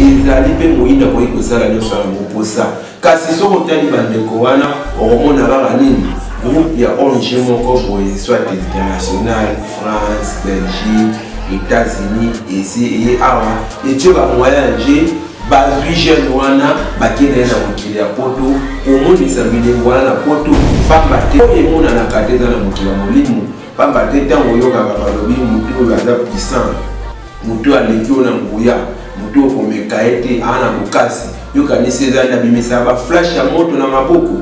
ezali pe moyinda koyi kozala nyonso ya moposa kasi soko otali bandeko wana okomona kaka nini groupe ya ONG moko boye soit international France Belgique États-Unis eye awa etie bamoyage bazwi jeune wana bakende na mokili ya poto omonisa bilengo wana na poto pamba te emonanaka te eza na mokili ya molimo pamba te ntango oyokaka balobi motu oyo aza puissant motu aleki oyo na nguya motu okomeka ete ana bokasi yokanisi eza nde abimisa baflash ya moto na maboko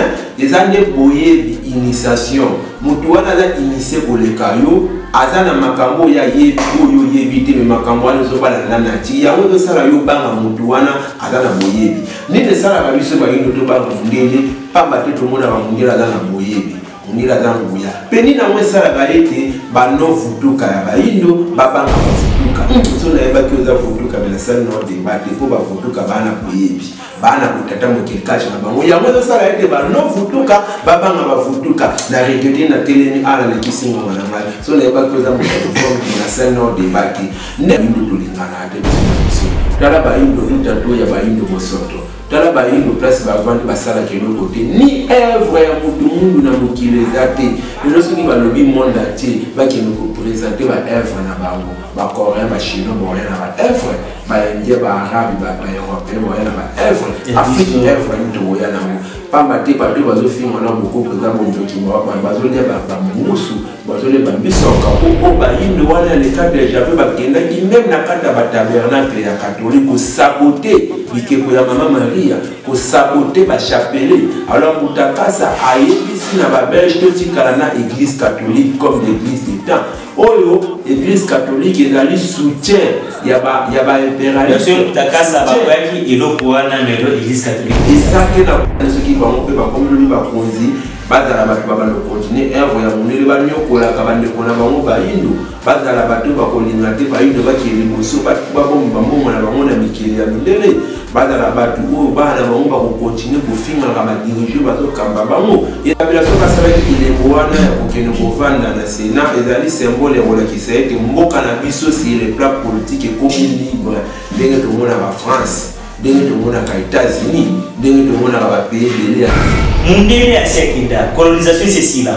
eza nde boyebi initiation motu wana aza initie koleka yo aza na makambo ya yebi oyo yebi te me makambo wana ezobala na ti yango ezosala yo banga motu wana aza na boyebi nini esalaka biso bayindo tobanga mondele pamba te tomona bamondele aza na boyebi mondele aza nguya mpe nini yango esalaka ete banovutuka ya bayindo babanga bavutuka so nayebaki oza vutuka me nasali no debate mpo bavutuka bana boyebi bana kotata mokelikache na bango yango ezosala ete banovutuka babanga bavutuka na regede na telemi ala lekisingo na ngai so nayebaki oza motoforme nasali no debate nde bayindo tolingana te biso tala bayindo tutato ya bayindo bosoto tala bayindo place bavandi basalaka eloko te ni œuvre ya motu mundu na mokili eza te lelo soki balobi monde atier bakende kopresente baœuvre na bango bacoréen bachinois boye na baœuvre baindien baarabe baeuropéen boye na baœuvre afrique œuvre ani toboya nango pamba te bato bazofinga na bokoko eza bondoki bazolia bamungusu bazolia bambisoka po bayindo wana ya leka dejape bakendaki meme na kati ya batabernacle ya catholique kosabote bikeko ya mama maria kosabote bachapele alors mutakasa ayebisi na babelge totikala na église catholique comme l'église du temps oyo église catholique ezali soutien ya impérialiste takasa bakoyaki eloko wana melo église catholique ezake na soki bango mpe bakomeli bakonzi bazala bato babanda kokontinue œuvre ya mondele banyokolaka bandeko na bango bayindo bazala bato bakolinga te bayindo bakende liboso babombi bambongo na bango na mikili ya mindele bazala bato oyo bana bango bakokontinue kofingaka badirige bazokamba bango yabela soki asalaki elembo wana ya kokende kovanda na sena ezali symbole ya kolakisa ete mboka na biso sur le plan politique ekomi libre ndenge tomona bafrance ndenge tomonaka États-Unis ndenge tomonaka bapays ebele mondele asiakinda colonisation cecila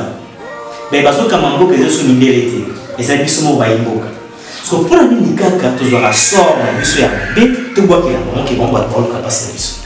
me bazokamba mboka ezoso mindele te ezali biso mo bayimboka so mpona nini kaka tozwaka sor na biso ya mabe tobwakela bango ke bango bato baoluka mpasi na biso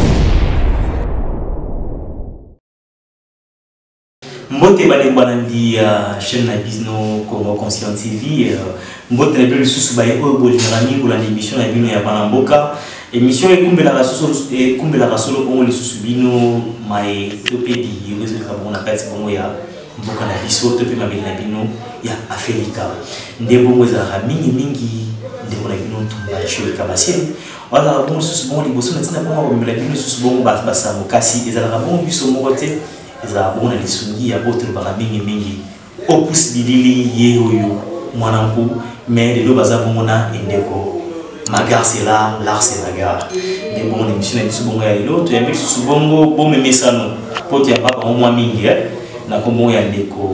mbote balembana ndi chaîne na bino Congo Conscient TV mbote na bino lisusu baye oyo bolingaka mingi kolanda émission na bino ya bana mboka émission ekumbelaka solo bongo lisusu bino mae to mpe biresultat bongo na kati bongo ya mboka na biso to mpe mabeli na bino ya Afrika nde bongo ezalaka mingi ndeko na bino ntumba shoeka basili wazalaka bongo lisusu bongo liboso na ntina bongo bamemela bino lisusu bongo basango kasi ezalaka bongo biso moko te ezalaka bongo na lisungi ya boto lobaka mingi opusi bilili ye oyo mwana mpu me lelo baza bongo na endeko Magar c'est là, l'art c'est la gare. Des bons émissions na biso bongo ya lelo to yambi susu bongo bomemesano po te ya papa mwa mingi na kombo ya ndeko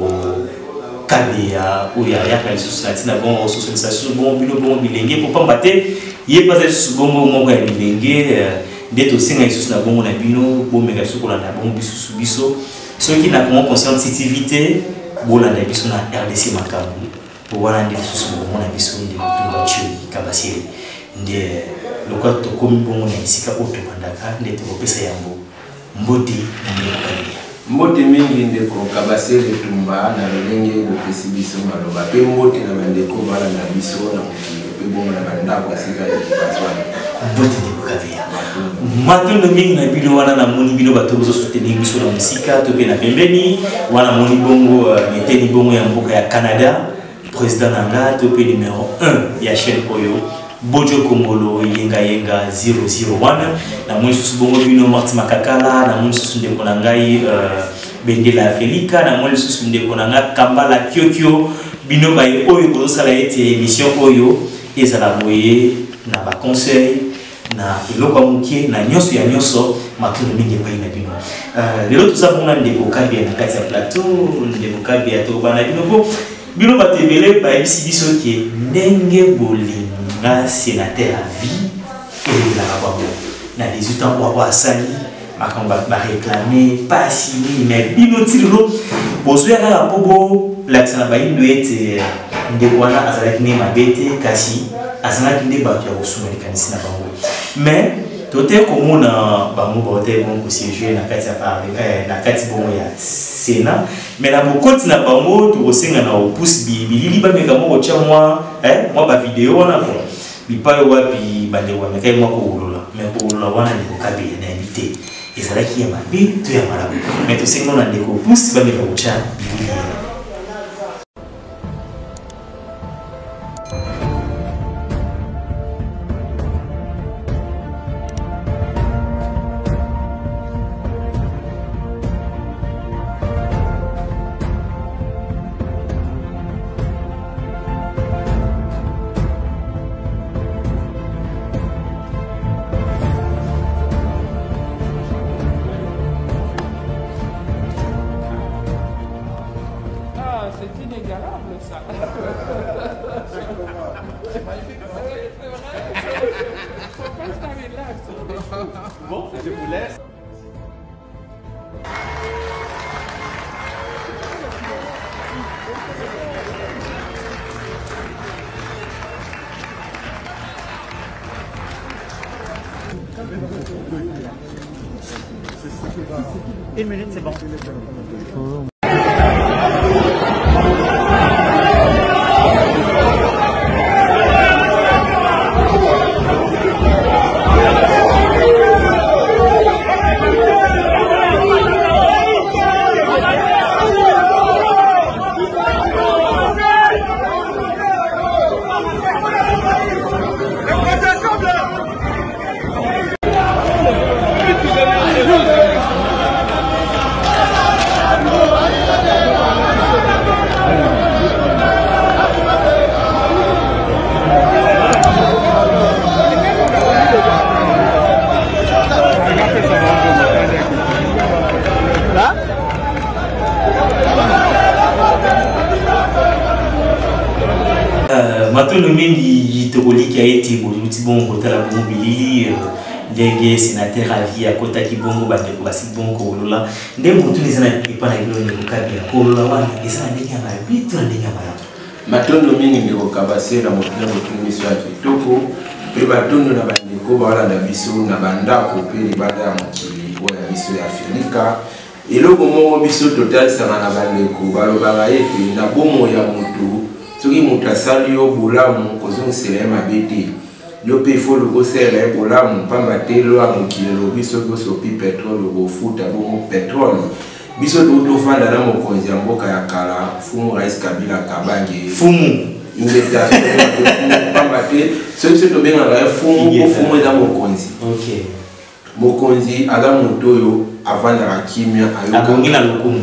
kabea oyo ayaka lisusu na ntina bongo socialisation bongo bino bongo bilenge po pamba te ye paza lisusu bongo moko ya bilenge nde tosenga lisusu na bongo na bino bomeka lisusu kolanda bongo bisusu biso soki na Congo Conscient TV te bolanda biso na RDC makambo po wana nde lisusu bongo na biso nde kotumba choi kabasiri nde lokwa tokomi bongo na esika oyo tobandaka nde tokopesa yango mbote na ndeko mbote mingi ndeko kabasiri tumba na lolenge kopesi biso maloba mpe mbote na bandeko bala na biso na mokili mpe bongo na bandako asika ekipaswana mbote ndeko kavea matondo mingi na bino wana namoni bino bato bozosoutenir biso na mosika to mpe na pembeni wana moni bongo meteni bongo ya mboka ya Canada président nanga to mpe numéro 1 ya chaîne oyo Bojo Komolo yenga 001 na moni susu bongo bino Marti Makakala na moni susu ndeko na ngai Bendela Felika na moni susu ndeko na ngai Kambala Kyokyo bino baye oyo bozosala ete émission oyo ezala boye na ba conseil na eloko mukie na nyoso ya nyoso matondo mingi epai na bino lelo toza bongo na ndeko kabia na kati ya plateau ndeko kabia to bana bino batebele bayebisi biso ke ndenge bolinga sénateur à vie et la bango na 18 ans pour avoir sali ba réclamer pas signé mais binotilo bozoya la pobo l'accent ba indo ete ndekwana azalaki ne mabete kasi azalaki nde bato ya kosuma likanisi na bango mais tote komona bango baote bongo siéger na kati ya na kati bongo ya Sénat mais na bokoti na bango tokosenga na opus bilili bameka moko tia mwa ba vidéo wana ko bipayo wapi bandewa mekai mwa koolola mais koolola wana ndeko kabila na invité ezalaki ya mabe to ya malamu mais tosenga na ndeko opus bameka kotia bilili C'est inégalable ça. C'est magnifique. C'est vrai. Faut pas se relax. Bon, je vous laisse. Une minute, c'est bon. Maintenant, mingi tokoli qui a été bon côté la bon bilili ndenge sénateur à vie à côté qui bongo bande ko basi bongo lola ndenge mutu ni sana ipana kilo ni kabila ko lola wana isana ndenge ya bitu ndenge ya mara matondo mingi ndiko kabase na mutu mission ya kitoko pe batondo na bande ko bala na biso na banda ko pe banda ya mukili ko ya biso ya Afrika eloko mo biso total sana na bande ko baloba ete na bomo ya mutu soki mutu asali yo bolamu kozongisela ye mabe te yo mpe ifo lokosela ye bolamu pamba te lo ya mokili elobi soki osopi petrole okofuta bongo petrole biso tofanda na mokonzi ya mboka ya kala fumu Rais Kabila Kabange fumu invitation pamba te soki so tobengaka ye fumu po fumu eza mokonzi mokonzi aza moto oyo avandaka kimia abongi na lokumu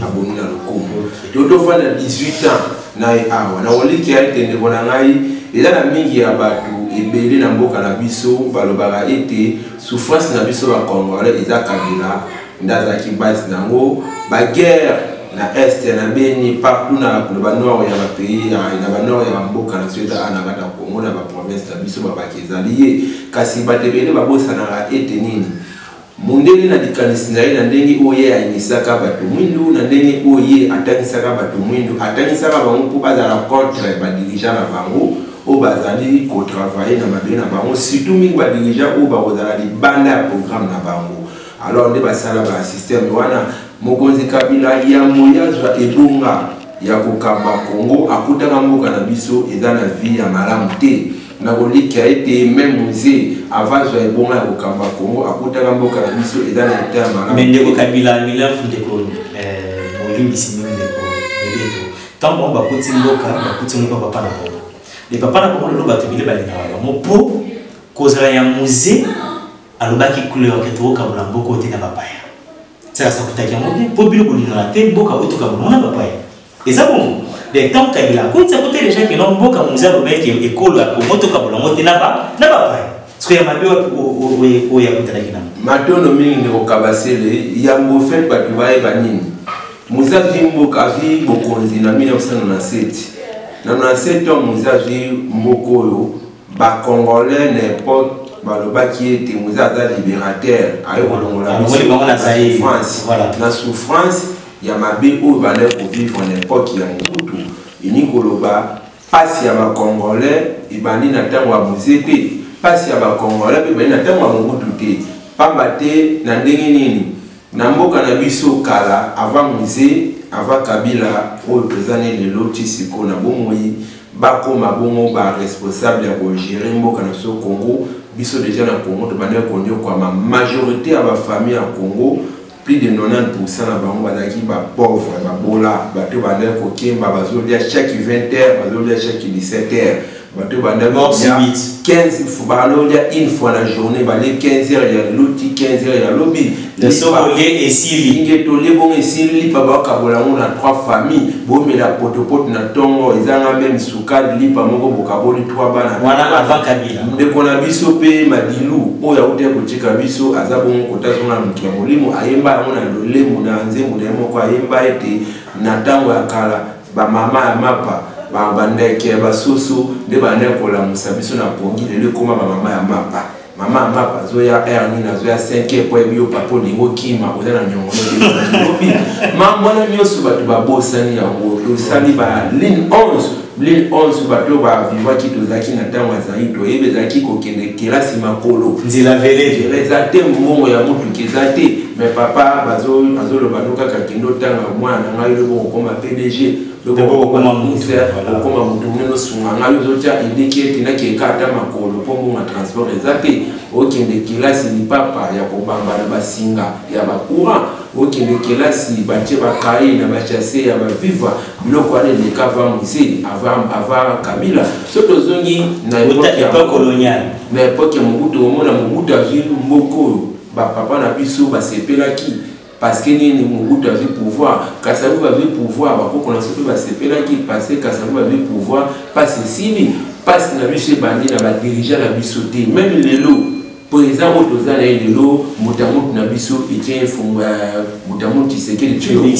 tofanda 18 ans na awa na oliki ya ete ndeko na ngai eza na mingi ya bato ebele na mboka na biso balobaka ete souffrance na biso bakongolais eza Kabila nde azalaki base nango baguerre na este na beni partout na banord ya bapays na banord ya bamboka na soeta ana kata Congo na baprovince na biso babaki ezali ye kasi bato ebele babosanaka ete nini mundeli na likanisi na ye na ndenge oye ayimisaka bato mwindu na ndenge oye atangisaka bato mwindu atangisaka bango mpo bazala contre badirigant na bango oyo bazali kotravaille na mabe na bango surtout mingi badirigant oyo bakozala libanda ya programme na bango alors nde basala basysteme wana mokonzi Kabila yango yazwa ebonga ya kokamba Congo akutaka mboka na biso eza na vie ya malamu te na koliki a été même musée avant de ebonga ya kokamba Congo akutaka mboka na biso eza na eta ya malamu mais ndeko Kabila milafu ndeko bolimbisi mingi ndeko eleto ntango bakuti mboka papa na bango le papa na bango lelo bato bile balingaka bango mpo kozala ya musée alobaki couleur ke tokokabola mboka oyo te na bapaya sala sakutaki yango te mpo bino kolingaka te mboka oyo tokabola na bapaya eza bongo de tant Kabila kotisa kote déjà ke no mboka musée alobaki ekolo ya Congo tokabola ngo te na bapaya soki ya mabe oyo yakutalaki nango matondo mingi ndeko Kabasele yango fait bato bayeba nini musée azwi mboka azwi bokonzi na 1997 na 97 ans musée azwi mboka oyo bacongolais n'importe balobaki ete mozaza libérateur ayo kolongola France na souffrance ya mabe oyo banda kovivre na époque ya mobutu ini koloba pasi ya bacongolais ebandi na ntango ya moze te pasi ya bacongolais mpe ebandi na ntango ya mobutu te pamba te na ndenge nini na mboka na biso kala avant moze avant Kabila oyo tozane lelo ti siko na bomoi bakoma bongo ba responsable ya kogere mboka na biso Congo biso déjà na Congo tobandi kondio kwa ma majorité ya bafamille ya Congo plus de 90% na bango bazalaki bapauvre babola bato banda kokemba bazolia chaque 20h bazolia chaque 17h bato banda 15 balolia une fois la journée balé 15h ya loti 15h ya lobby le sobolé et sili ingetolé bon et sili pa ba kabola on a 3 familles bomela potopoto na tongo ezanga même sukali lipa moko bokaboli 3 bana wana avant Kabila ndeko na biso pe madilu oya ute kotika biso azabongo kotazona mtu ya molimo ayemba yango na lolemo na nzembo na moko ayemba ete na tango ya kala ba mama ya mapa ba bandeke ba soso de bande kola musabiso na pongi le koma ba mama ya mapa zoya erni na zoya 5 po ebio papo lingo kima ozana nyongo de mambo na nyoso batu ba bosani ya ngoto sali ba ligne 11 bato ba vivwa ki tozaki na tango azai to ebe zaki kokende kelasi makolo nzela vele rezate mbongo ya mutu kezate mais papa bazolo banuka kakendo tanga mwana ngai lo koma PDG loko koma ministère koma mutu muneno sunga ngai zotia indiki ete na kekata makolo pombo ma transport rezate okende kelasi ni papa ya kobamba na basinga ya bakura okende kelasi batie bakai na bachase ya baviva biloko ane le kava mwisi avant Kabila soto zongi na époque coloniale na époque ya Mobutu omona Mobutu azwi mboko ba papa na biso basepelaki parce que ni Mobutu azwi pouvoir Kasavubu azwi pouvoir bakoko na soto basepelaki parce que Kasavubu azwi pouvoir parce sini parce que na biso bandi na ba dirigeant na biso te même lelo président otozana lelo mutamutu na biso etien funga mutamutu Tshisekedi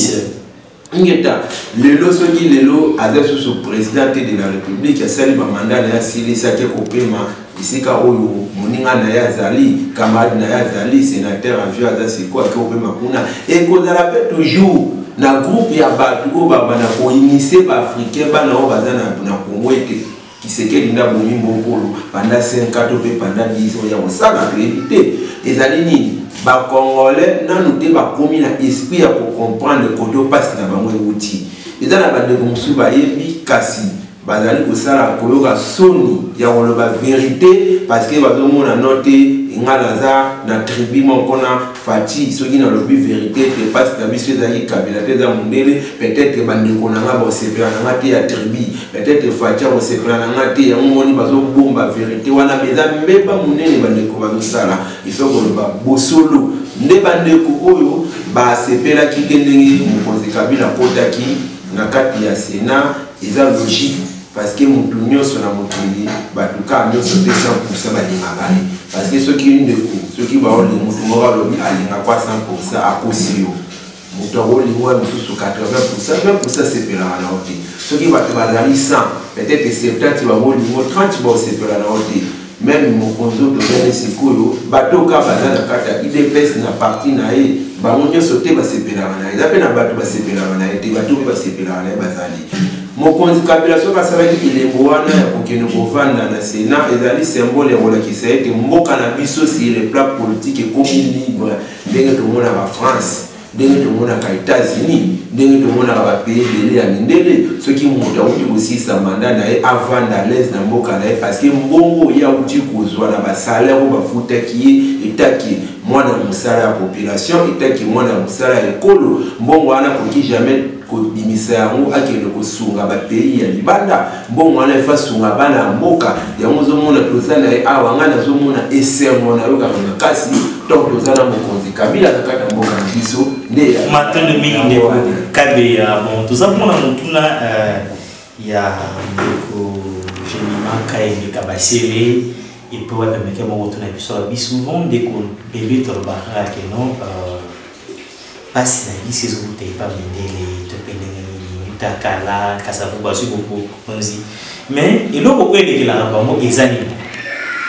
ingeta lelo soki lelo azasu so président de la république ya sali ba mandat ya silisa ke kopema isika oyo moninga na ya zali camarade na ya zali sénateur avio azasiko ke kopema kuna et kozala pe toujours na groupe ya batu o baba na ko initier ba africain bana o bazana na Congo ete Tshisekedi nda bomi mbokolo pendant 5 ans pe pendant 10 ans ya osala crédité ezali nini ba congolais nanu te ba komi na esprit ya ko comprendre koto passe na bango euti ezala ba de musu ba yebi kasi bazali kosala koyoka soni ya koloba vérité parce que bazomona note ngala za na tribu moko na fati soki na lobi vérité te passe na biso ezali Kabila te za mundele peut-être bandeko na nga bosepela na nga te ya tribu peut-être fati bosepela na nga te ya ngoni bazobomba vérité wana beza mbeba munene bandeko bazosala ifo koloba bosolo nde bandeko oyo basepela kikendenge mokonzi Kabila kotaki na kati ya Sénat eza logique parce que mutu nyonso na mokili batuka nyonso te 100% balingaka ye parce que soki ndeko soki baoli mutu moko alobi alinga kwa 100% akosio mutu akolinga misusu 80% sepelaka na yo te soki bato bazali 100 peut-être 70 bakolinga 30 baosepela na yo te même mokonzi tozali sikoyo batoka baza na kati ya UDPS na parti na ye bango nyonso te basepelaka na ye eza mpe na bato basepelaka na ye te bato mpe basepelaka na ye bazali mokonzi Kabila soki asalaki elembo wana ya kokende kovanda na Sénat ezali symbole ya kolakisa ete mboka na biso sur le plan politique ekomi libre ndenge tomonaka France ndenge tomonaka États-Unis ndenge tomonaka bapays ebele ya mindele soki moto auti kosisa mandat na ye avanda à l'aise na mboka na ye parce que mbongo ye auti kozwa na basalaire oyo bafutaki ye etaki mwana mosala ya population etaki mwana mosala ya ekolo mbongo wana koki jamais kobimisa yango akende kosunga bapays ya libanda mbongo wana efa sunga bana ya mboka yango ozomona toza na ye awa nga nazomona esengo nayokaka makasi donc toza na mokonzi Kabila na kati ya mboka na biso nde matondo mingi nde kabe ya bon toza mona motuna ya ndeko Jenimaka Endeka Basele et puis wapemeke moko tuna biso abi souvent ndeko bebe tolobaka ke non pasi na bisi ezokuta epa mindele topendenge takala Kasavubu azwi bokonzi mais eloko oyo elekelaka bango eza nini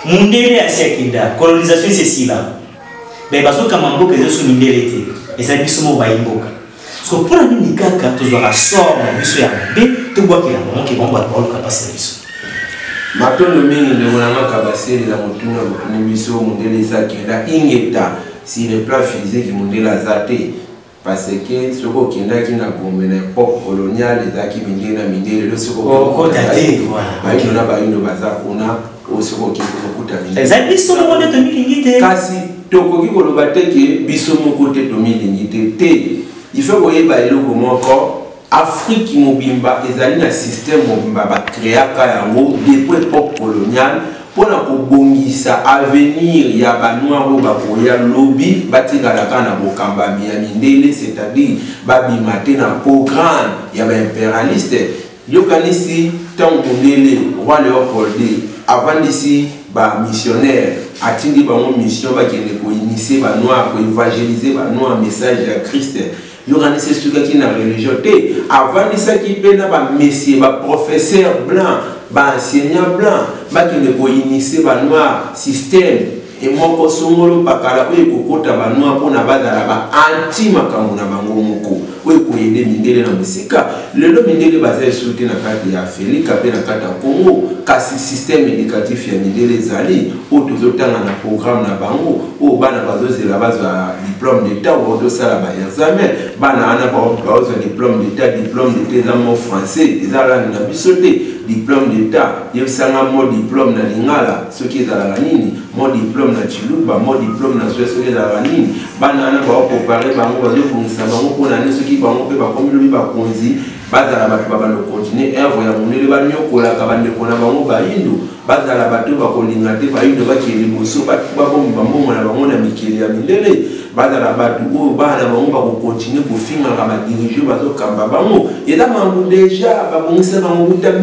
Mundele à Siakinda, colonisation c'est si là. Mais parce que quand on voit que c'est Mindele, et ça dit souvent Baïmboka. Parce que pour la mini kaka, tu dois sortir la mission à B, tu vois qu'il y a un moment qui va battre le capacité. Maintenant, le mini de mon capacité, la monture, la mission, Mundele Siakinda, ingeta, si le plat physique, Mundele Zate. Parce que ce qui est là qui n'a pas l'époque coloniale, les acquis Mindele, Mindele, le second. Oh, quand t'as dit, voilà. Il y a une bazar qu'on a au second qui est beaucoup d'amis. Les amis sont au monde de Tomilingité. Kasi, Tokoki Kolobate qui biso mon côté Tomilingité. Il faut que vous voyez comment encore Afrique Mobimba, ils ont un système Mobimba créé depuis l'époque coloniale. Pour la kobongisa avenir ya banwa bo bakoya lobby batingalaka na bokamba ya mindele, c'est-à-dire babimate na programme ya ba impérialiste yokanisi tant mondele roi Léopold avant d'ici ba missionnaire atindi ba mission ba kende ko initier ba noir ko évangéliser ba noir message ya Christ yokanisi suka ki na religion te avant d'ici ki pena ba messieurs ba professeur blanc ba enseignant blanc ba qui ne peut initier ba noir système et mon kosongolo pakala ko ekokota ba noir pona bazala ba anti makambo na bango moko ko ekoyede mindele na musika lelo mindele bazali soute na kati ya Afrika pe na kati ya Congo kasi système éducatif ya mindele zali o tozotanga na programme na bango o bana bazozela bazwa diplôme d'état o dosala ba examen bana ana bazwa diplôme d'état za mo français ezala na bisote diplôme d'état yebisanga mo diplôme na lingala soki ezala nini mo diplôme na chiluba mo diplôme na soki ezala nini bana ana ba préparer bango bazokungisa bango pona ne soki bango pe ba komi lobi ba konzi bazala batu babano continuer œuvre ya monele banyokola ka bande kona bango ba hindu bazala batu ba kolinga te ba hindu ba kili moso ba bombi bango na bango na mikili ya mindele bazala batu o bana bango ba ko continuer ko finga ka ba diriger bazo kamba bango eda mangu déjà ba bongisa bango buta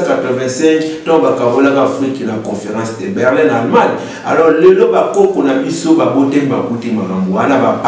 1985 to ba kabola ka Afrique na conférence de Berlin Allemagne alors lelo ba koko na biso ba bote ba kuti makambo wana ba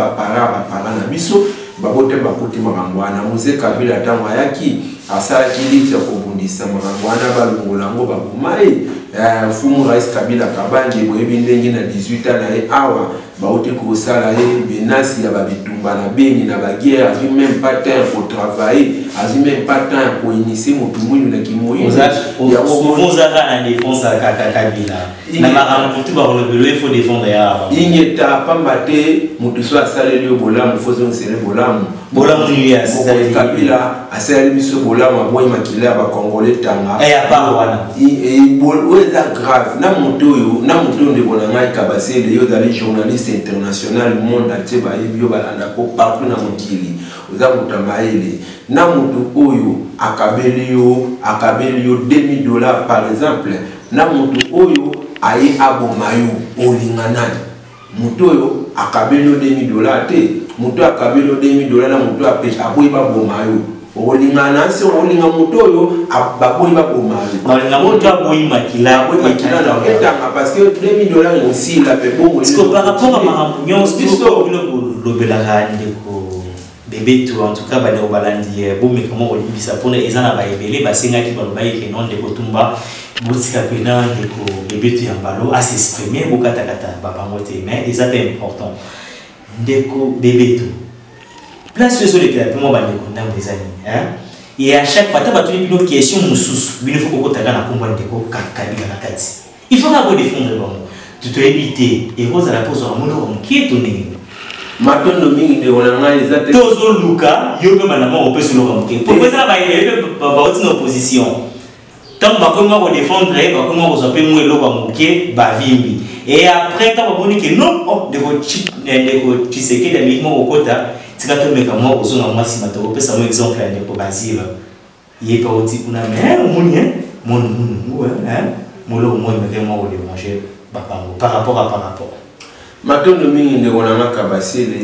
para na biso babote bakuti makambo wana Mzee Kabila tango ayaki asala kiliti ya kobundisa makambo wana balongola ngo bakomai fumu Rais Kabila kabange boyebi ndenge na 18 ans na awa baote kosala menace ya babitumba na beni na baguerre azu même pas temps pour travailler azu même pas temps pour initier motumuni na kimoyi ya ozaka na défense ya Kabila na makambo tu ba kolobelo il faut défendre ya ingeta pamba te mutu so asaleli bolamu fozo nsele bolamu ni ya Kabila asaleli biso bolamu aboyi makila ba congolais tanga ya pa wana weza grave na mutu ndebona ngai Kabasele yo dali journaliste international monde entier ba yebio balanda ko partout na mokili oza mutamaele na mutu oyo akabeli yo $2000 par exemple na mutu oyo aye abomayo olinganani mutu oyo akabeli yo $2000 te mutu akabeli yo $2000 na mutu apesha aboyi babomayo olingana se olinga mutu oyo baboyi babomayo olinga mutu aboyi makila na etanga parce que $2000 aussi la pe bon parce que par rapport à makambo nyonso biso lobelaka ndeko bébé tout en tout cas bana obalandi bomeka mo olibisa pona ezana ba ebele basengaki balobaki ke non ndeko tumba botika pena ndeko bébé tout yambalo à s'exprimer bokata kata babango te mais c'est important ndeko bébé tout place sur les théâtres moi bandeko ndambo des amis hein et à chaque fois tu as une autre question mususu bino faut ko taka na komba ndeko Kabila na kati il faut pas défendre bon tu te éviter et rose à la pose en mono qui est toné matondo mingi de onanga ezate tozo luka yo pe bana mo opesi lo kamke pourquoi ça ba yebe ba otine opposition tant ba ko mo défendre ba ko mo zo pe mo lo kamke ba vimbi et après quand ba boni que non de ko Tshisekedi de mimo okota tika to meka mo ozo na mwasi mato opesa mo exemple ya ko Bazile ye pa oti kuna mais monye mon hein molo mo me vraiment o déranger ba par rapport. Matondo mingi de onanga Kabasele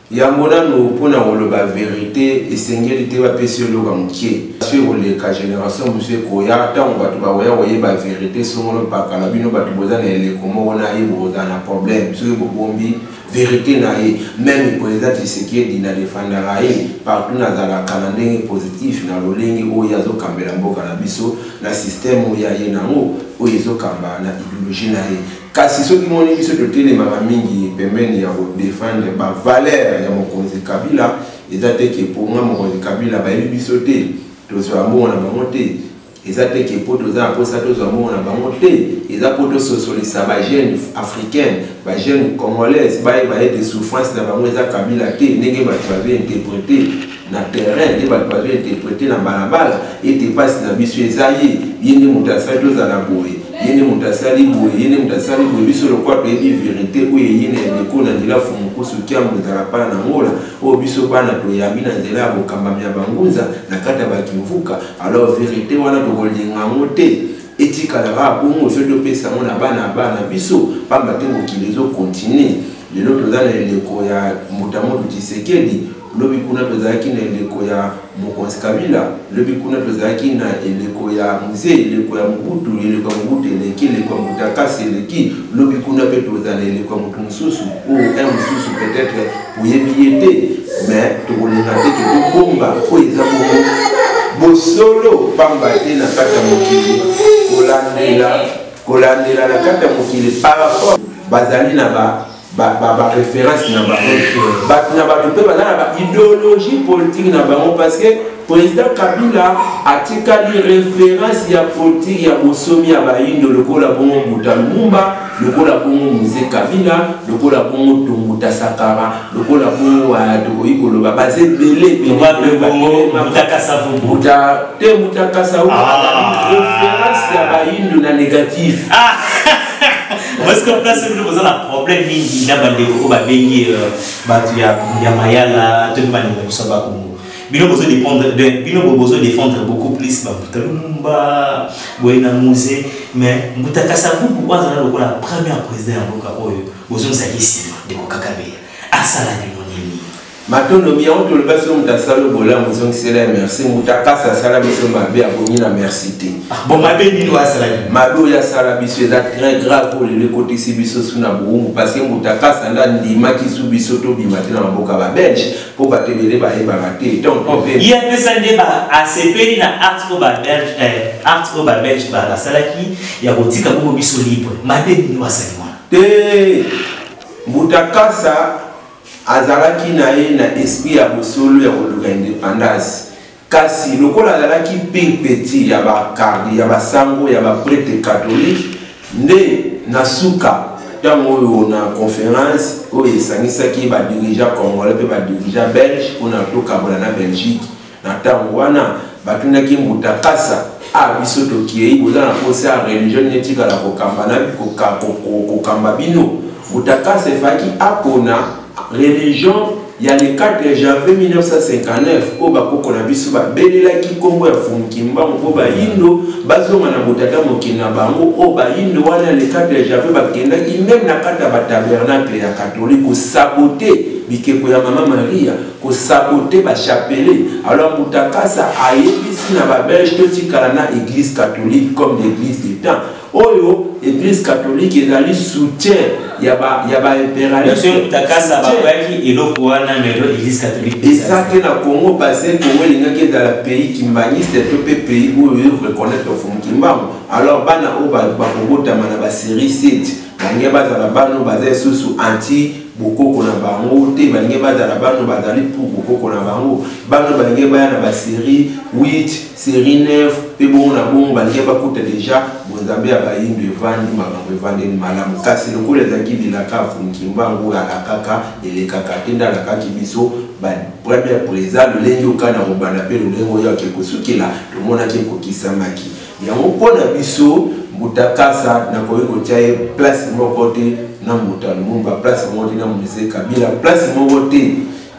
Yamona no pona woloba vérité et sengeli va pesi lo kamkie. Sur les ka génération monsieur Koya tant batu ba waya woye ba vérité songo pa kana bino batu boza na ele komo wana ibo na problème sur bombi vérité na ye même président Tshisekedi na défendre raé partout na zala kanandenge positif na lolengi oya zo kambela mboka na biso na système oya ye nango oya zo kamba na idéologie na ye. Kasi soki moni biso totele mama mingi pembeni ya défendre ba valeur ya mokonzi Kabila ezate ke pour moi mokonzi Kabila ba yebi biso te tozwa mbongo na bango te ezate ke po toza aposa tozwa mbongo na bango te eza po to sosolisa ba jeune africaine ba jeune congolaise ba des souffrances na bango eza Kabila te ndenge bato ba interpréter na terrain de bato ba interpréter na balabala ete passe na biso eza ye yende mutasali tozala boye yene mutasali boye yene mutasali boye biso le quoi pebi vérité ou yene ndeko na ndela fumuko sukiambo ezala pana na ngola o biso bana to yami na ndela ya bokamba ya bangunza na kata bakimvuka alors vérité wana tokolinga ngote etikala ba bongo so to pesa mona bana biso pamba te mokili zo continuer lelo tozala eleko ya mutamoto Tshisekedi lobi kuna tozalaki na eleko ya mokonzi Kabila lobi kuna tozalaki na eleko ya mzee eleko ya Mobutu eleko ya Mobutu eleko ya Mutakasi eleki lobi kuna pe tozala eleko ya mutu mususu ou un mususu peut-être boyebi mais tokolenga te ke bomba po eza bosolo pamba te na kata mokili kolandela na kata mokili par rapport bazali na ba référence na ba pe ba idéologie politique na bango parce que président Kabila atikali référence ya politique ya bosomi ya baindo lokola bongo Butalumumba lokola bongo Mzee Kabila lokola bongo Tumbuta Sakara lokola bongo Tokoyiko ba basé belé bongo Mutakasa Vubu Mutakasa référence ya baindo na négatif parce que place nous avons un problème ni na bande ko ba bengi batu ya mayala to ba ni so ba ko bino besoin de défendre beaucoup plus ba Butalumumba boyena musée mais Mutakasa Vubu kwa zana lokola premier président mboka oyo besoin sa kisima de kokakabe asala ni monini matondo miyango to le baso mutasalo bola muzong sela merci Mutakasa sala biso mabe aboni na merci te bon mabe ni wa sala mado ya sala biso eza très grave pour le côté si biso suna boum parce que Mutakasa nda ndima ki su biso to bimate na mboka ba belge po batebele ba eba raté donc il y a pesa ndeba ACP na art o ba belge ba la sala ki ya botika ko biso libre mabe ni wa sala te Mutakasa azalaki na ye na esprit ya bosolo ya koluka indépendance kasi lokola azalaki petit ya bakardi ya basango ya baprêtre catholique nde na suka ntango oyo na conférence oyo esangisaki badirigeant congolais mpe badirigeant belge mpona tokabola na belgique na ntango wana batundaki Mutakasa biso tokei boza na posa ya religion netikala kokamba bino Mutakasa efaki apona religion il y a le 4 janvier 1959 au bakoko na biso ba belelaki kombo ya Fumukimba mpo ba yindo bazonga na botata mokina bango o ba yindo wana le 4 janvier bakendaki même na kata ba tabernacle ya catholique ko saboter bikeko ya mama Maria ko saboter ba chapelet alors Mutakasa ayebisi na ba belge to tikala na église catholique comme l'église des temps oyo église catholique ezali soutien ya ba impérialiste Mutakasa ba baki eloko wana melo église catholique ezaki na Congo passé Congo lingaki dans le pays kimbaniste to pe pays où reconnaître Fumukimba alors bana o ba kobotama na ba série 7 bange bazala bano bazali susu anti bokoko na bango te bange bazala bano bazali pour bokoko na bango bano bange baya na ba série 8 série 9 pe bon na bon bange bakuta déjà bonzambe ya bayindo evandi makambo evandi malamu kasi lokola ezaki bilaka Fumukimba ngo alakaka elekaka te ndalakaki biso ba premier président lolengi okana kobanda pe lolengo ya kekosukila tomonaki kokisamaki yango mpona biso Mutakasa na koyeko tiaye place moko te na Butalumumba place moko te na Mzee Kabila place moko te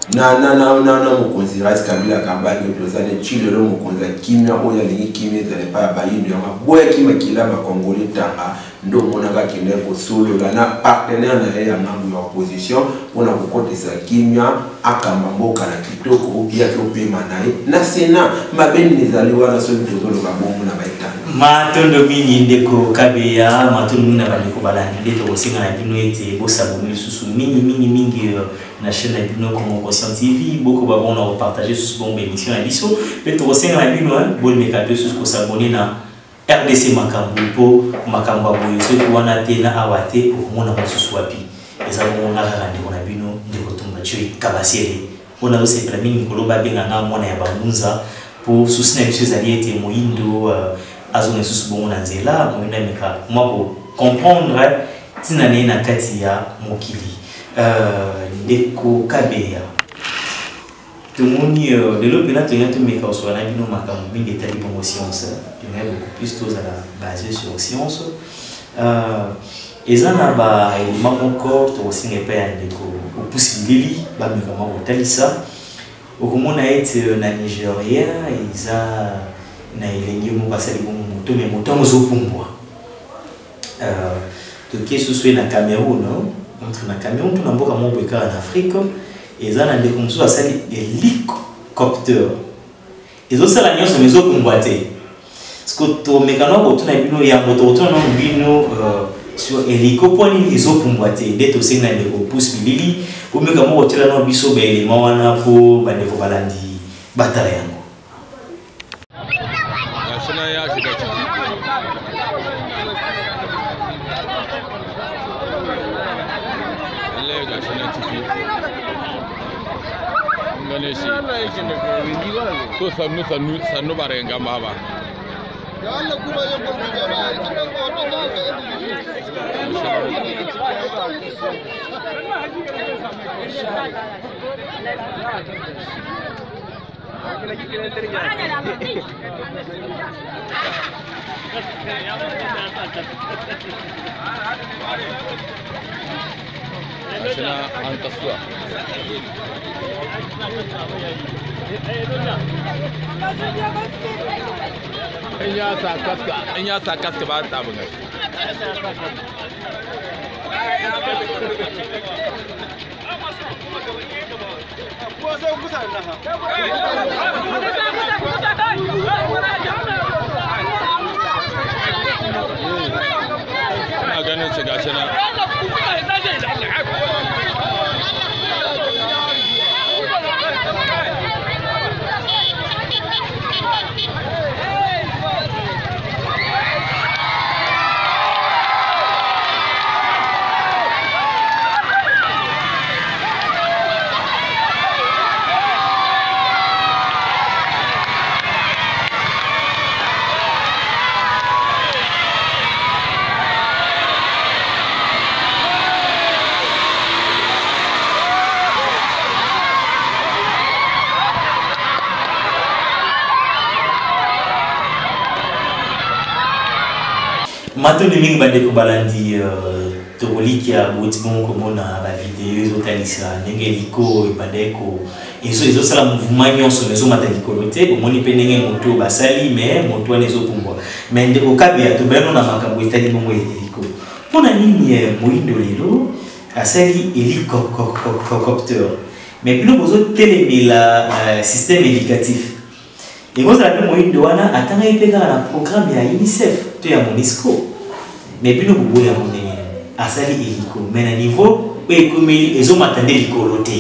na mokonzi Ras Kabila Kabange tozane chile lo mokonzi kimia oya lingi kimia zale pa bayindo ya maboya kima kila bakongole tanga ndo mona ka kende ko solo la na partenaire na ya ngambu ya opposition pona kokotesa kimia akamba mboka na kitoko ya kopema naye na sena mabeni nizaliwa na solo tozolo babomu na baitana matondo mini ndeko kabeya matondo mini na bandeko balandi ndeto osinga na bino ete bosaboni lisusu mingi na chaîne na bino comme Conscient TV beaucoup babon na partager sur bon émission na biso peut osinga na bino bon mekato sur ko s'abonner na RDC makambo po makambo boyo so ki wana te na awate pour mona mosusu wapi ezabo na rande na bino ndeko tumba chui kabasere ona ose planning koloba benga na mona ya bamunza pour soutenir monsieur Zaliete Moindo azone susu bon na nzela moina meka mako comprendre tinane na kati ya mokili ndeko kabeya tumoni de l'opéra tu meka so na bino makambo mingi etali bongo science beaucoup plus tous basé sur science ezana ba élément encore to singe pa ya ndeko opusilili ba meka mako talisa okomona ete na Nigeria iza na elengi mo basali bongo moto me moto mozopumbwa to kesu so na Cameroun entre na Cameroun to na mboka mo beka en Afrique ezana ndeko mozo asali hélicoptère ezosala nyonso mezopumbwa te to mekano ko tuna bino ya moto to na bino sur hélicoptère ni ezopumbwa te ndeto senga ndeko pousse bilili o mekamo ko tela na biso ba élément wana po bandeko balandi batala yango gashina ya shiga ciki Allah gashina ciki ngane shi to sannu barenga baba Allah kuma ya burbu jama'a cikin hoto in ya sa kaska ba ta buga ina ganin shi gashi na Mato de mingi bandeko balandi tokoliki ya boti bon komona ba vidéo ezotalisa ndenge liko bandeko ezo sala mouvement nyonso ezomata likolo te omoni pe ndenge moto basali mais moto wana ezopumbwa mais ndeko kabeya tobano na makambo etali bongo liko mpona nini Moindo lelo asali hélicoptère mais bino bozotelemela système éducatif et vous avez Moindo wana atanga ipeka na programme ya UNICEF to ya MONUSCO mais bino bobo ya monene asali hélico mais na niveau pe komeli ezomatande likolo te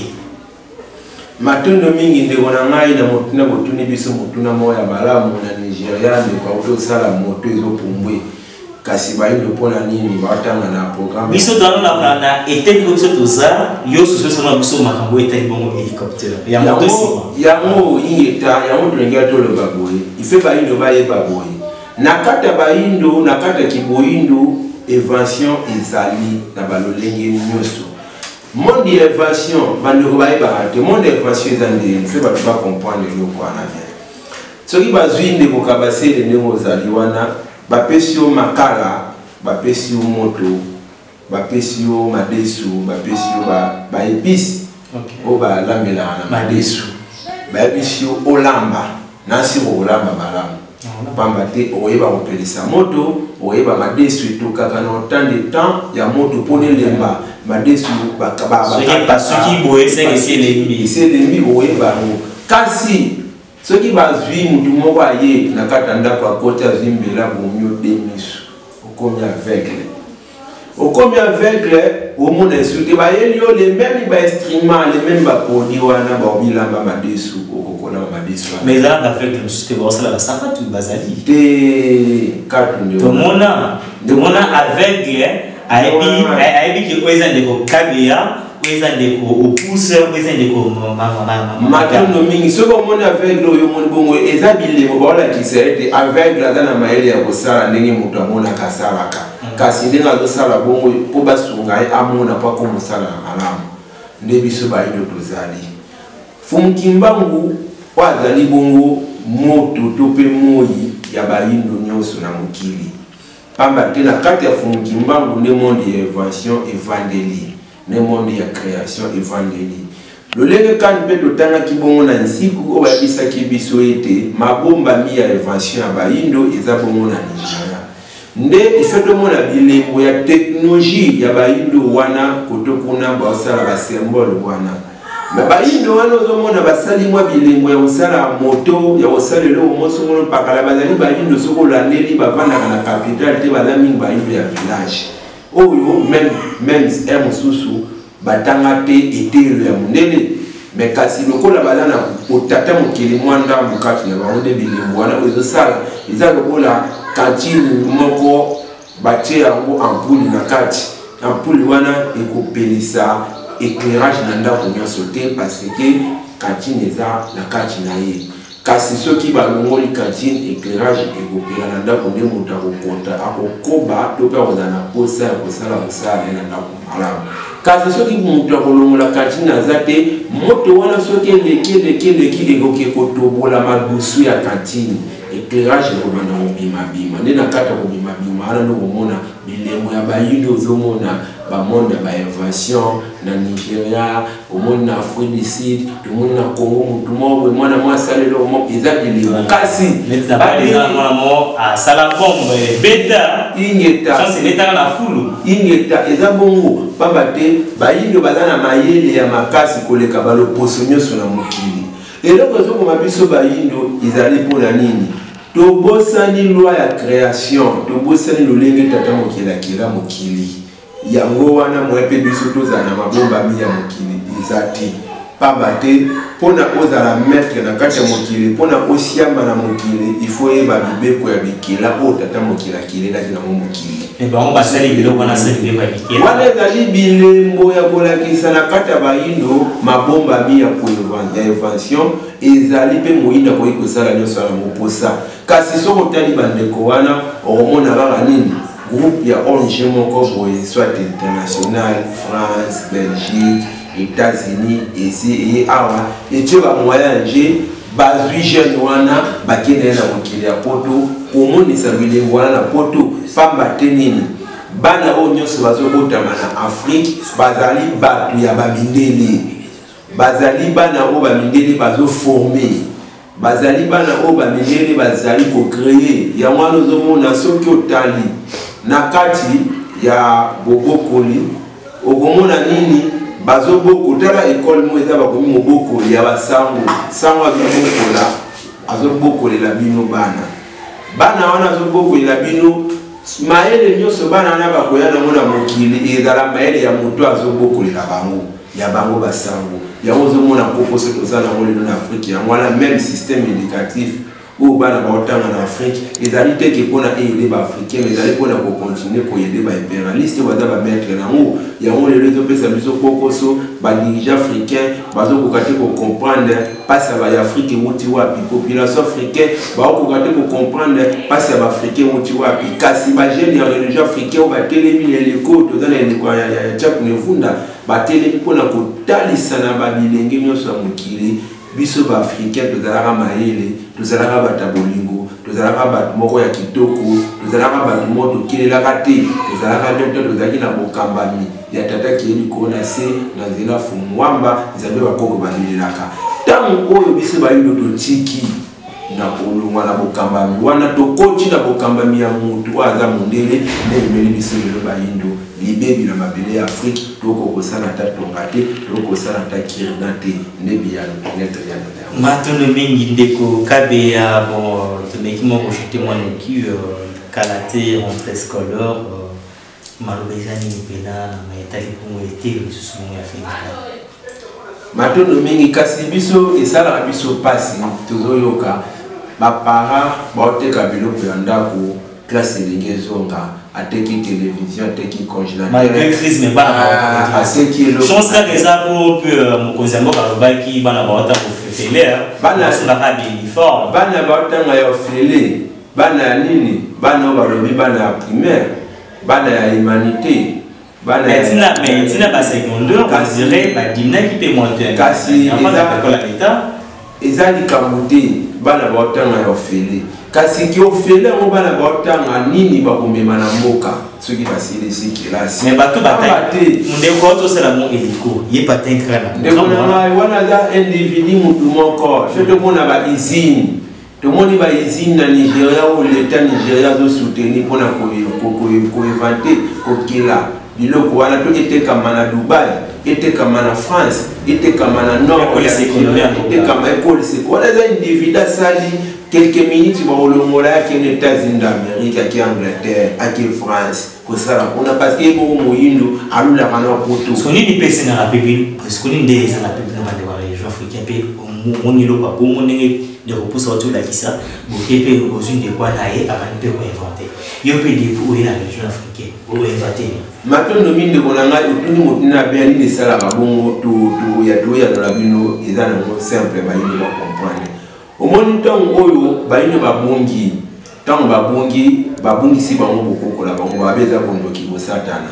matondo mingi ndeko na ngai na motuna botuni biso motuna moya malamu na Nigeria ndeko auto sala moto ezopumbwe kasi bayindo pona nini batanga na programme biso tano na eteni ko biso toza yo soso na biso makambo eteni bongo hélicoptère ya moto sima yango ingeta yango tulenga tolo baboye ife bayindo baye baboye nakata bayindo nakata kiboyindo évasion ezali na balolenge nyoso monde évasion bandeko baye barate monde évasion ezande ife bato ba comprendre le quoi na bien soki bazwinde ko kabasele ndeko zali wana bapesio makala bapesio moto bapesio madesu bapesio ba épices o ba lambela na madesu ba bisio olamba nasi olamba malamu pamba te oyeba kopelisa moto oyeba madesu to kaka na autant de temps ya moto pone lemba madesu bakaba soki boye c'est lembi oyeba kasi soki bazwi mutu moko aye na kata ndako akota zimbela bomio demisu okomi aveugle au monde insulté ba yelio les mêmes ba instruments les mêmes ba produits wana ba bilamba madesu okokola madesu mais là avec le système ça la sapatu bazali te katu ndio tomona aveugle aibi ki oeza ndeko kabia oeza ndeko opousse oeza ndeko matondo mingi soko mona aveugle oyo moni bongo eza bilemo baola kisete aveugle azana maele ya kosala ndenge mutu amona kasalaka kasi ndenge azosala bongo po basunga ye amona po akomosala na malamu nde biso bayindo tozali fumukimbangu po azali bongo moto to mpe moi ya bayindo nyonso na mokili pamba te na kati ya fumukimbangu nde monde ya invention evangeli ne monde ya création evangeli lolenge kani mpe totangaki bongo na nsiku oyo bayebisaki biso ete mabombami ya invention ya bayindo eza bongo na Nigeria nde isotomona bilembo ya teknologie ya bayindo wana kotokuna basala ba symbole wana na bayindo wana ozomona basali mwa bilembo ya kosala moto ya kosalela omoso mono pakala bazali bayindo soko landeli bavandaka na capitale te baza mingi bayindo ya village oyo même mosusu batanga te etelo ya mondele mais kasi lokola baza na otata mokili mwa ndambo kati na bango nde bilembo wana ezosala eza lokola kantine moko batie yango ampoule na kati ampoule wana ekopelisa éclairage na ndako nyonso te parce que kantine eza na kati na ye kasi soki balongoli kantine éclairage ekopela na ndako nde moto akokonta akokoba to mpe akozala na posa ya kosala mosala na ndako malamu kasi soki moto akolongola kantine aza te moto wana soki eleki ekoki kotobola madusu ya kantine éclairage ekobanda kobimabima nde na kati ya kobimabima wana nde komona bilemo ya bayindo ozomona bamonde ya bainvention na Nigeria omoni na Afrique du Sud tomoni na Congo mutu moko mwana mwa asalelo moko eza bilemo kasi asala bombe beta ingeta eza bongo pamba te bayindo baza na mayele ya makasi koleka baloposo nyonso na mokili eloko ezokoma biso bayindo ezali mpona nini tobosani loi ya création tobosani lolenge tata mokili akela mokili yango wana mwepe biso tozala na mabombami ya mokili eza te pamba te mpona ozala maître na kati ya mokili mpona osiamba na mokili ifo yeba bibeko ya bikela oyo tata mokili akelelaki nango mokili wana ezali bilembo ya kolakisa na kati ya bayindo mabombami ya invention ezali mpe moyindo akoki kosala nyonso na moposa kasi soki otali bandeko wana okomona kaka nini groupe ya ONG moko boye soit international France Belgique États-Unis ici et awa etie bamoyanje bazwi jeune wana bakende na mokili ya poto komonisa bilembo wana na poto pamba te nini bana oyo nyonso bazobotama na Afrique bazali bato ya bamindele bazali bana oyo bamindele bazoforme bazali bana oyo bamindele bazali kocreye yango wana ozomona soki otali na kati ya bobokoli okomona nini bazoboko tala école mo eza bakomi mobokoli ya basango sango azobokolela bino bana wana azobokolela bino mayele nyonso bana wana bakoya nango na mokili ezala mayele ya moto azobokolela bango ya bango basango yango ozomona kokoso toza nango lelo na Afrique yango wana même système éducatif oyo bana baotanga na Afrique ezali teke mpona eyede baafricain mais ezali mpona kocontinue koyede baimpérialiste baza bamaître nango yango lelo ezopesa biso kokoso badirige africain bazokoka te kocomprendre mpasi ya baafrike euti wapi population africain baokoka te kocomprendre mpasi ya baafricain euti wapi kasi bagene ya religion africain oyo batelemi na eleko toza na eleko ya Jacques Nevunda batelemi mpona kotalisa na babilenge nyonso ya mokili biso baafricain tozalaka mayele tozalaka bato ya bolingo tozalaka bato moko ya kitoko tozalaka bato mo tokelelaka te tozalaka nde tozalaki na bokambami ya tata kiyeli kona se na nzela fumuwamba nzambe bakoko balelelaka ntango oyo biso bayindo totiki na kolongwa na bokambami wana tokoti na bokambami ya mutu aza mondele nde bimeli biso lelo bayindo libebi na mabele ya Afrique tokokosala ta tonga te tokosala ta kirina te nde biyano netre ya matono mingi ndeko kabe ya bon toneki moko jeté moi noki kalate rentrée scolaire malobezani pena na mayetali pongo ete lisusu mo ya Afrique matono mingi kasi biso esalaka biso pasi tozoyoka bapara baoteka biloko ya ndako classe elenge ezonga ateki télévision ateki congélateur malgré crise mais bana aseki chance ka eza po mokonzi yango balobaki bana baota kofefele bana solaka uniforme bana baotanga ya ofele bana ya nini bana balobi bana ya primaire bana ya humanité bana ya tina ba secondaire kasire ba dimna ki pe monter kasi eza likambo te bana baotanga ya ofele kasi ki ofele ngo bana baotanga nini bakomema na mboka soki basili si kelasi mais bato batay ndeko tosala mo eliko ye patin krana ndeko na wana za individu mutu moko fe tomona ba usine tomoni ba usine na Nigeria ou l'état Nigeria do soutenir pona ko inventer kokila biloko wana to etekama na Dubai etekama na France etekama na Nord etekama école secondaire wana za individu sali quelques minutes baolongola yake aux États-Unis d'Amérique aki Angleterre aki France kosala kuna parce que mo moyindo alulaka na poto soni ni pese na pepe presque ni ndeza na pepe na bande wa région africaine pe monilo pa pour monenge de repousse autour la kisa bokepe aux unes de quoi nae avant de inventer yo pe de pour la région africaine pour inventer matondo minde konanga utuni motina bien ni sala ka bongo to ya dans la bino eza na simple ba yini ba comprendre omoni ntango oyo bayino babongi ntango babongisi bango bokokola bango babeza kondoki bosatana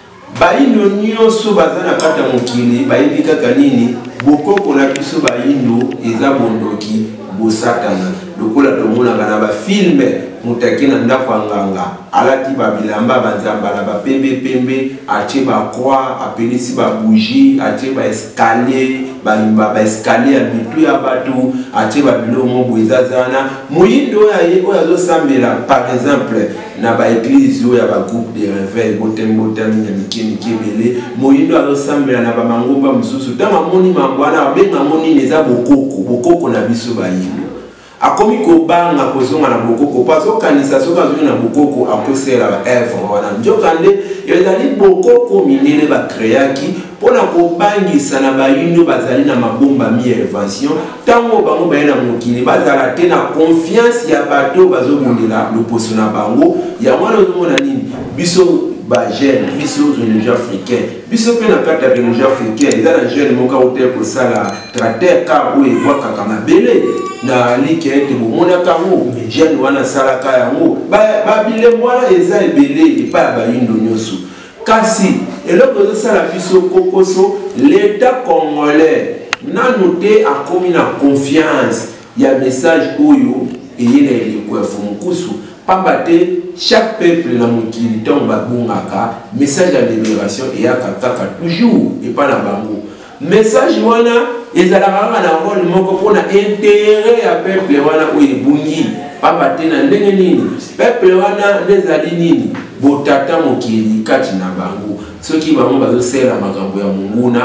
bayino nyonso baza na kata mokili bayebi kaka nini bokokola biso bayino eza bondoki bosatana lokola tomonaka na bafilme mutaki na ndako ya nganga alati babilamba banzambala bapembe atie bakroix apelisi babougie atie baeskalier baeskalier ya bitu ya bato atie babilo mobo ezazana moyindo oyo azosambela par exemple na baeglise oyo ya bagroupe de réveil botemi ya mike ebele moyindo azosambela na bamangomba mosusu ntango amoni mambo wana abenga monini eza bokoko na biso bayindo akomi kobanga kozonga na bokoko paso kanisa soka zonga na bokoko akosela ba œuvre wana njokande ezali bokoko minene ba créaki pona kobangisa na bayindo bazali na mabomba mi invention tango bango bayena mokili bazala te na confiance ya bato bazobundela loposo na bango ya mwana ozomona nini biso ba jeune biso religieux africain biso pe na kata religieux africain eza na jeune moka hotel ko sala tracteur ka o ebwaka kama bele na likete bomona kango jeune wana sala ka yango ba bile mwana eza ebele epa ba yindo nyoso kasi eloko zo sala biso kokoso l'état congolais nanu te akomi na confiance ya message oyo eyena eleko ya fumukusu pambate chaque peuple na mokili ntango babungaka message ya libération eyaka kaka toujours epa na bango message wana ezalaka kaka na rôle moko mpona intérêt ya peuple wana oyo ebungi pambate na ndenge nini peuple wana ndezali nini botata mokili kati na bango soki bango bazosala makambo ya munguna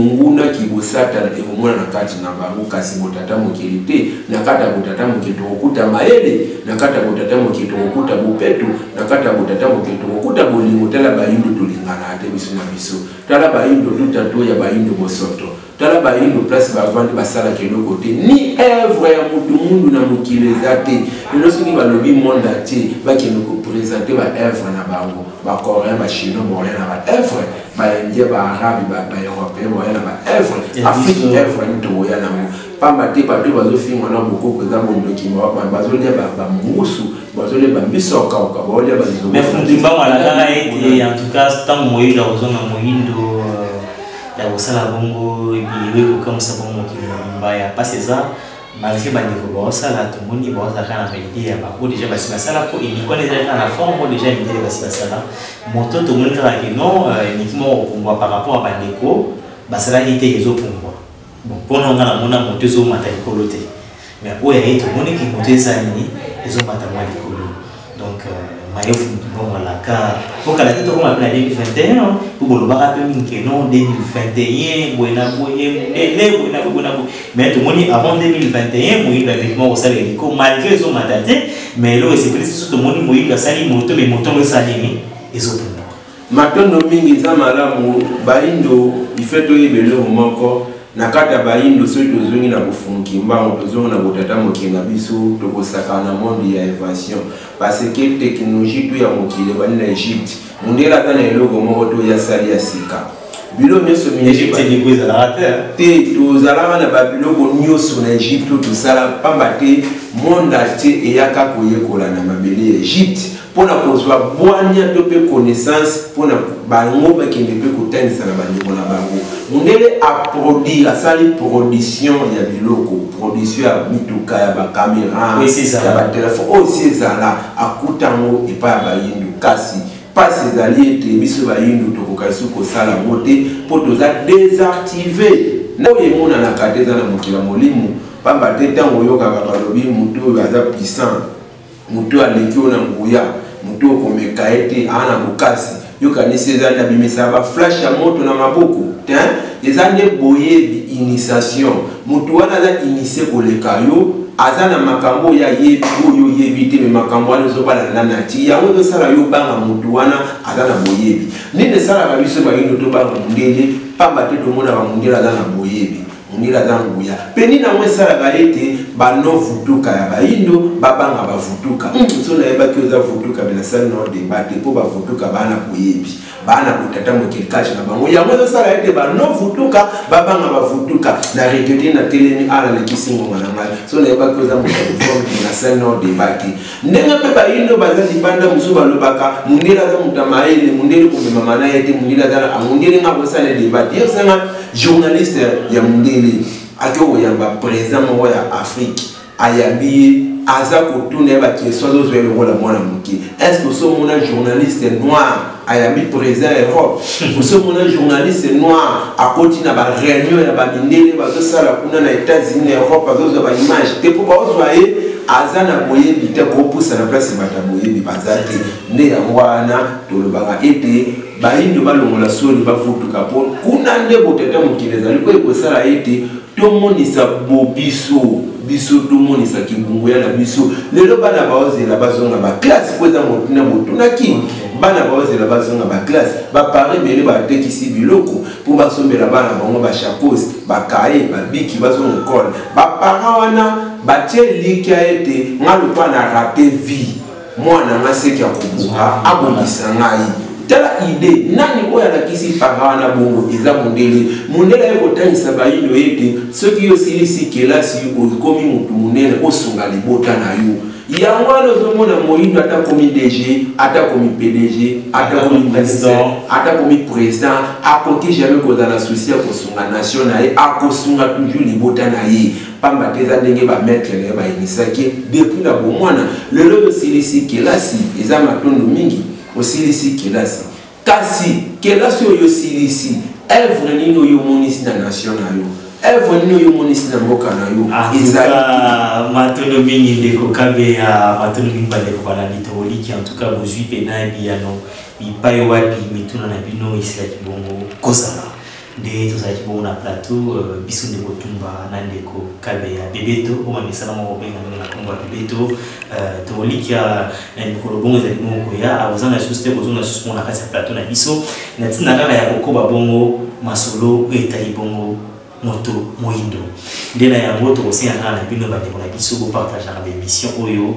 kibosata ekomona na kati na bango kasi botata mokili te na kati ya botata mokili tokokuta mayele na kati ya botata mokili tokokuta bopeto na kati ya botata mokili tokokuta bolingo tala bayindo tolingana ate biso na biso tala bayindo tutato ya bayindo bosoto tala bayindo place bavandi basala keloko te ni œuvre ya mutu mundu na mokili eza te lelo soki balobi monde atier bakende kopresente ba œuvre na bango bacoréen bachinois boya na ba œuvre baindien baarabe baeuropéen boya na ba œuvre afrique œuvre nitoboya nango pamba te bato bazofingwa na bokoko eza bondoki bazolia bamusu bazolia bambiso okauka baolia mais fundimba malakaka ete en tout cas ntango moyindo akozonga moyindo ya kosala bongo ebiwe kokamwisa bongo mokili na mbaya pasi eza malgré bandeko ça tout le monde y bossa kana idée ba ko déjà basi basala ko il connaît déjà la forme déjà idée basi basala moto tout le monde là que non uniquement pour par rapport à bandeko basala idée les autres pour moi bon pour nous on a moto zo mata ikolote mais o ya tout le monde qui moto ça ni les autres mata moi ikolo donc maïf bon la car pour que la tête on appelle 2021 pour le bar appelle que non 2021 buena mais tout le monde avant 2021 moi il avait comment au salaire malgré son mataté mais là c'est plus tout le monde moi il a sali moto mais moto le sali et autres matondo mingi za malamu baindo ifeto yebele moko nakata baindo so tozongi na kufunki mbango tozongi na kutata mokenga biso tokosaka na monde ya évasion parce que technologie tu ya mokile bani na Egypte mundela kana eloko moko to ya sali ya sika bilo nyoso mi Egypte ni kweza la terre te tozala na babiloko nyoso na Egypte to sala pamba te monde ate eyaka koyekola na mabele ya Egypte pona kozwa bwanya to pe connaissance pona bango ba kende pe kotanisa na bandeko na bango mundele a produire asali production ya biloko production ya mituka ya ba caméra ya ba téléphone aussi ezala akutango epa ba yindu kasi pas ezali ete biso ba yindu to kokaisu ko sala mote po toza désactiver na yemona na kateza na mokila molimu pamba te tango yoka bakalobi mutu aza puissant mutu alekio na nguya mutu komeka ete ana bukasi yoka niseza na bimisa ba flash ya moto na maboko ezande boyebi initiation mutu wana za initié koleka yo azana makambo ya yebi oyo yebi te makambo wana zo bala na nati yango zo sala yo banga mutu wana azana boyebi nene sala ba biso ba yindo to banga mundele pamba te to mona ba mundela azana boyebi mundela zangu ya peni na mwesala galete ba no vutuka ya baindo babanga ba vutuka so na yeba ki oza vutuka bela sala no debate po ba vutuka bana boyebi bana kutata mo kelkachi na bango ya mwezo sala ete ba no vutuka babanga ba vutuka na regete na telemi ala le kisingo ngana so na yeba ki oza mo na sala no debate ndenga pe baindo bazali banda musuba lobaka mundela za mutamaele mundele ko mama na yete mundela za amundele ngabo sala debate yo sanga journaliste ya mundele akyo yamba président mo ya Afrique ayambi aza kotuna ba question zo zwe le mwana muki est-ce que so mona journaliste noir ayambi président Europe so mona journaliste noir akoti na ba réunion ya ba mindele ba zo sala kuna na États-Unis Europe ba zo ba image te po ba ozoye aza na boyebi te ko pousa na place bata boyebi bazate nde ya mwana to le banga ete baindo balongola soni bafutuka po kuna nde boteta mukileza liko ekosala ete tomonisa bobiso biso tomonisa kibungu ya na biso lelo bana baozela bazonga ba classe kweza motuna motunaki bana baozela bazonga ba classe ba pare bele ba tekisi biloko po basombela bana bango ba chakos ba kae ba biki bazonga école ba para wana batie likia ete ngalo pa na raté vie mwana ngaseki ya kubuka abonisa ngai tala idée nani oya la kisi parana bongo eza mundele mundele yako tanisa baindo ete soki yo silisi kelasi komi mutu munene osunga libota na yo yango alozo mona moyindo ata komi DG ata komi PDG ata komi ministre ata komi président akoki jamais kozala souci ya kosunga nation na ye akosunga toujours libota na ye pamba teza ndenge ba mettre le ba inisaki depuis la bomwana lelo yo silisi kelasi eza matondo mingi osilisi kelasi kasi kelasi oyo silisi œuvre nino yo monisi na nation na yo œuvre nino yo monisi na mboka na yo ezali matondo mingi ndeko kabe ya matondo mingi bandeko bana litoliki en tout cas bozui pena biano ipai wapi mituna na bino isila kibongo kozala nde tozalaki bongo na plateau biso ndeko tumba na ndeko kabe ya bebeto oma misala moko benga na kombo ya bebeto toliki ya ndeko bongo ezali moko ya abozanga susu te kozonga susu na kati ya plateau na biso na ntina kaka ya kokoba bongo masolo etali bongo moto moindo ndena yango tokosenga kaka na bino bandeko na biso bopartageaka bémission oyo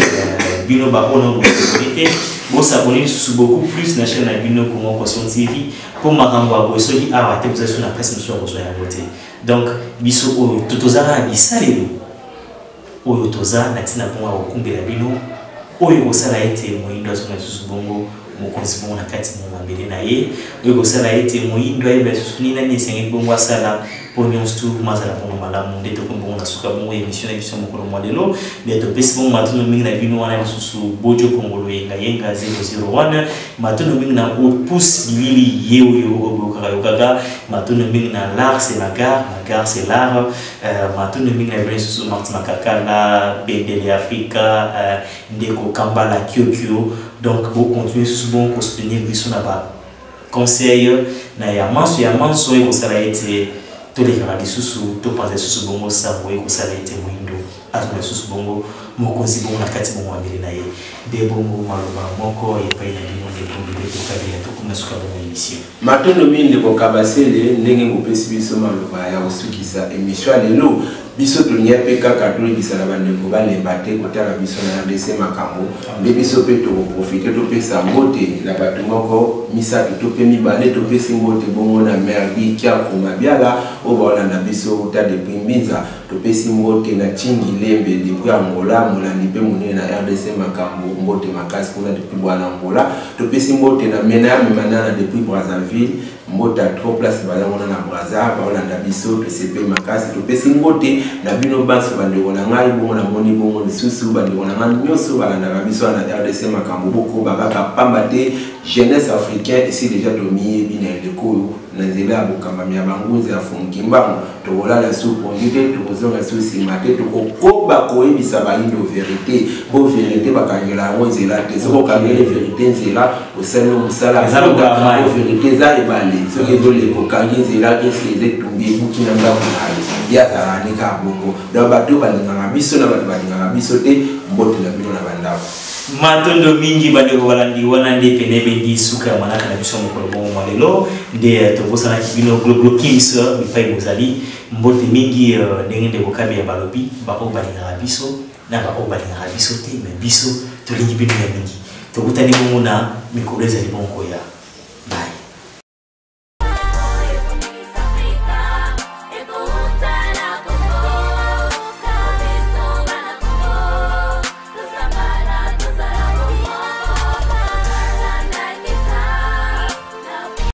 bino baona bote bosabone lisusu beaucoup plus na chaîne na bino Congo Conscient TV pour makambo ya boye soki awa te bozali so na presse mosusu ya kozwa yango te donc biso oyo tozala na bisalelo oyo toza na ntina bongo ya kokumbela bino oyo kosala ete moindo azonga lisusu bongo mokonzi bongo na kati mo mabele na ye oyo kosala ete moyindo ayeba lisusu nini nani esengeli bongo asala mpo nyonso tu mazala bongo malamu nde tokomi bongo na suka bongo émission na biso mokolo mwa lelo nde topesi bongo matondo mingi na bino wana lisusu bojo kongolo yenga 001 matondo mingi na opus bilili ye oyo obokaka yokaka matondo mingi na l'art c'est la gare c'est l'art matondo mingi na bino lisusu Martin Makakala bendele Afrika ndeko Kambala Kyokyo donc vous continuez souvent à soutenir biso na ba conseil na ya manso et ça a été tous les gars lisusu to penser susu bongo sabo et ça a été moindo azuna susu bongo mokonzi bongo na kati bongo ameli na ye de bongo maloba moko et pa ina bino de bongo to kabila to kuna suka bongo émission matondo minde ko kabasele ndenge ngopesi biso maloba ya osukisa émission lelo biso tonia pe kaka to bisala bandeko balemba te kotala biso na RDC makambo mbe biso pe to profiter to pesa mbote na bato moko misaki to pe mibale to pesa mbote bongo na merdi kia koma biala o baola na biso uta de pimbinza to pesa mbote na Tingi Lembe depuis Angola molandi pe munene na RDC makambo mbote makasi kuna depuis bwana Angola to pesa mbote na mena manana depuis Brazzaville mbota trop place balangona na Brazza baola na biso to sepe makasi to pesa mbote na bino baso bandeko na ngai bongo na moni bongo lisusu bandeko na ngai nyonso balanda biso na RDC makambo boko babaka pamba te jeunesse africaine ici déjà dominé bina lekoyo na nzela bokamba mya banguze ya funkimbango to volala sous conduite to kozonga sous simate to kokoba koyebisa bayindo vérité bo vérité bakangela ngo nzela te soko kangela vérité nzela osalo musala bo vérité za ebale soki dole ko kangi nzela ke seze tumbi bukina ngabo ya tarani ka bongo da bato balinga biso na bato balinga biso te mbote na bino na bandao matondo mingi bandeko balandi wana nde pene bendi suka ya manaka na biso mokolo bongo mwa lelo nde tobosana kibino global kings bipai bozali mbote mingi ndenge ndeko kabe ya balobi bako balingaka biso na bako balingaka biso te me biso tolingi bino ya mingi tokutani bongo na mikolo ezali bongo ya